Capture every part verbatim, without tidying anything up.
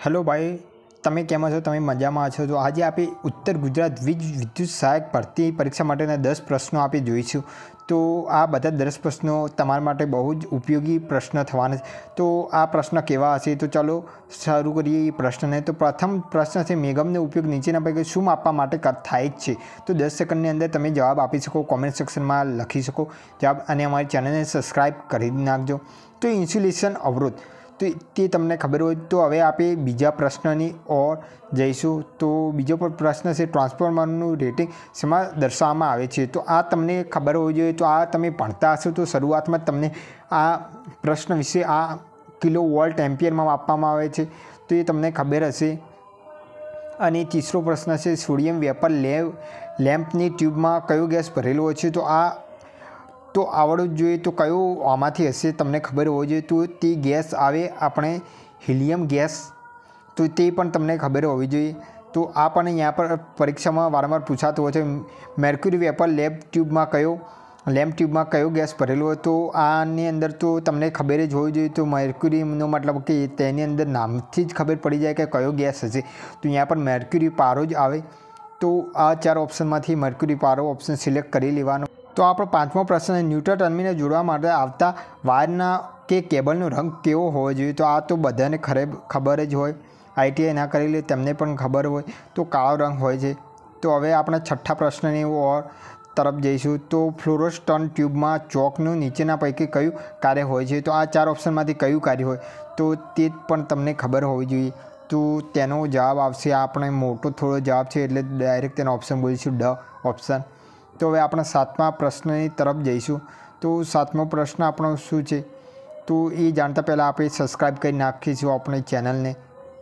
Hello भाई, તમે કેમ છો? તમે મજામાં છો? તો આજે આપણે ઉત્તર ગુજરાત વીજ વિદ્યુત સહાયક ભરતી પરીક્ષા માટેના દસ પ્રશ્નો આપણે જોઈશું. તો આ બધા દસ પ્રશ્નો તમારા માટે બહુ જ ઉપયોગી પ્રશ્ન થવાના છે. તો આ પ્રશ્ન કેવા હશે? તો ચાલો શરૂ કરીએ એ પ્રશ્નને. તો પ્રથમ પ્રશ્ન છે, મેઘમનો ઉપયોગ નીચેના પૈકી શું માપવા માટે થાય જ છે? તો દસ સેકન્ડની અંદર તમે જવાબ આપી શકો, કોમેન્ટ સેક્શનમાં લખી શકો જવાબ, અને અમારી ચેનલને સબસ્ક્રાઈબ કરી નાખજો. તો ઇન્સ્યુલેશન અવરોધ, તો તે તમને ખબર હોય. તો હવે આપણે બીજા પ્રશ્નની ઓર જઈશું. તો બીજો પણ પ્રશ્ન છે, ટ્રાન્સફોર્મરનું રેટિંગ શેમાં દર્શાવવામાં આવે છે? તો આ તમને ખબર હોવી જોઈએ. તો આ તમે ભણતા હશો તો શરૂઆતમાં તમને આ પ્રશ્ન વિશે આ કિલો વોલ્ટ એમ્પિયરમાં આપવામાં આવે છે, તો એ તમને ખબર હશે. અને ત્રીસો પ્રશ્ન છે, સોડિયમ વેપર લેવ લેમ્પની ટ્યુબમાં કયો ગેસ ભરેલો હોય છે? તો આ તો આવડવું જ જોઈએ. તો કયો આમાંથી હશે તમને ખબર હોવી જોઈએ. તો તે ગેસ આવે આપણે હિલિયમ ગેસ, તો તે પણ તમને ખબર હોવી જોઈએ. તો આ પણ અહીંયા પર પરીક્ષામાં વારંવાર પૂછાતું હોય છે. મેર્ક્યુરી વેપર લેબ ટ્યુબમાં કયો લેમ્પ ટ્યુબમાં કયો ગેસ ભરેલો હોય? તો આની અંદર તો તમને ખબર જ હોવી જોઈએ. તો મેર્ક્યુરીનો મતલબ કે તેની અંદર નામથી જ ખબર પડી જાય કે કયો ગેસ હશે. તો અહીંયા પર મેર્ક્યુરી પારો જ આવે. તો આ ચાર ઓપ્શનમાંથી મેર્ક્યુરી પારો ઓપ્શન સિલેક્ટ કરી લેવાનો. તો આપણો પાંચમો પ્રશ્ન, ન્યુટ્રલ ટર્મિનલ જોડવા માટે આવતા વાયરના કે કેબલનો રંગ કેવો હોવો જોઈએ? તો આ તો બધાને ખરે ખબર જ હોય. આઈટીઆઈ ના કરેલી તેમને પણ ખબર હોય. તો કાળો રંગ હોય છે. તો હવે આપણે છઠ્ઠા પ્રશ્નની ઓર તરફ જઈશું. તો ફ્લોરોસ્ટન ટ્યુબમાં ચોકનું નીચેના પૈકી કયું કાર્ય હોય છે? તો આ ચાર ઓપ્શનમાંથી કયું કાર્ય હોય? તો તે પણ તમને ખબર હોવી જોઈએ. તો તેનો જવાબ આવશે, આપણે મોટો થોડો જવાબ છે એટલે ડાયરેક્ટ તેનો ઓપ્શન બોલીશું, ડ ઓપ્શન. તો હવે આપણે સાતમા પ્રશ્નની તરફ જઈશું. તો સાતમો પ્રશ્ન આપણો શું છે? તો એ જાણતા પહેલાં આપણે સબસ્ક્રાઈબ કરી નાખીશું આપણી ચેનલને.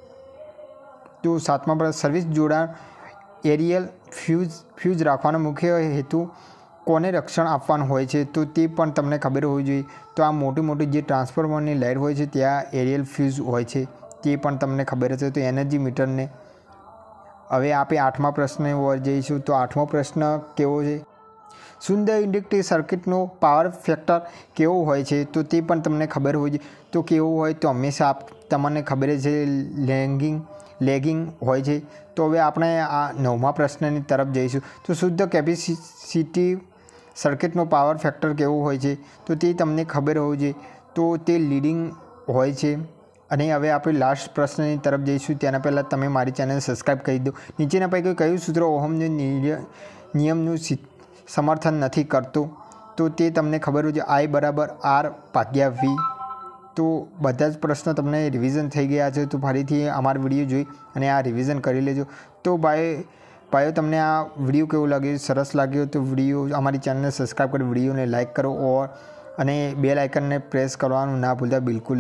તો સાતમા પ્રશ્ન, સર્વિસ જોડાણ એરિયલ ફ્યુઝ ફ્યુઝ રાખવાનો મુખ્ય હેતુ કોને રક્ષણ આપવાનું હોય છે? તો તે પણ તમને ખબર હોવી જોઈએ. તો આ મોટી મોટી જે ટ્રાન્સફોર્મરની લાઇટ હોય છે ત્યાં એરિયલ ફ્યુઝ હોય છે, તે પણ તમને ખબર હશે. તો એનર્જી મીટરને. હવે આપણે આઠમા પ્રશ્ન પર જઈશું. તો આઠમો પ્રશ્ન કેવો છે? સુંદર ઇન્ડક્ટિવ સર્કિટનો પાવર ફેક્ટર કેવો હોય છે? તો તે પણ તમને ખબર હોય છે. તો કેવો હોય? તો હંમેશા આપ તમને ખબર છે, લેગિંગ લેગિંગ હોય છે. તો હવે આપણે આ નવમા પ્રશ્નની તરફ જઈશું. તો શુદ્ધ કેપેસિટિવ સર્કિટનો પાવર ફેક્ટર કેવો હોય છે? તો તે તમને ખબર હોવી જોઈએ. તો તે લીડિંગ હોય છે. અને હવે આપણે લાસ્ટ પ્રશ્નની તરફ જઈશું. તેના પહેલાં તમે મારી ચેનલ સબસ્ક્રાઈબ કરી દો. નીચેના પૈકી કયું સૂત્ર ઓહમના નિયમનું સમર્થન નથી કરતું? તો તે તમને ખબર હોય છે, આઈ બરાબર આર ભાગ્યા વી. તો બધા જ પ્રશ્નો તમને રિવિઝન થઈ ગયા છે. તો ફરીથી અમારો વિડીયો જોઈ અને આ રિવિઝન કરી લેજો. તો ભાઈ ભાઈઓ તમને આ વિડીયો કેવો લાગ્યો? સરસ લાગ્યો તો વિડીયો અમારી ચેનલને સબસ્ક્રાઈબ કરી વિડીયોને લાઇક કરો ઓર અને બેલ આઇકનને પ્રેસ કરવાનું ના ભૂલતા બિલકુલ.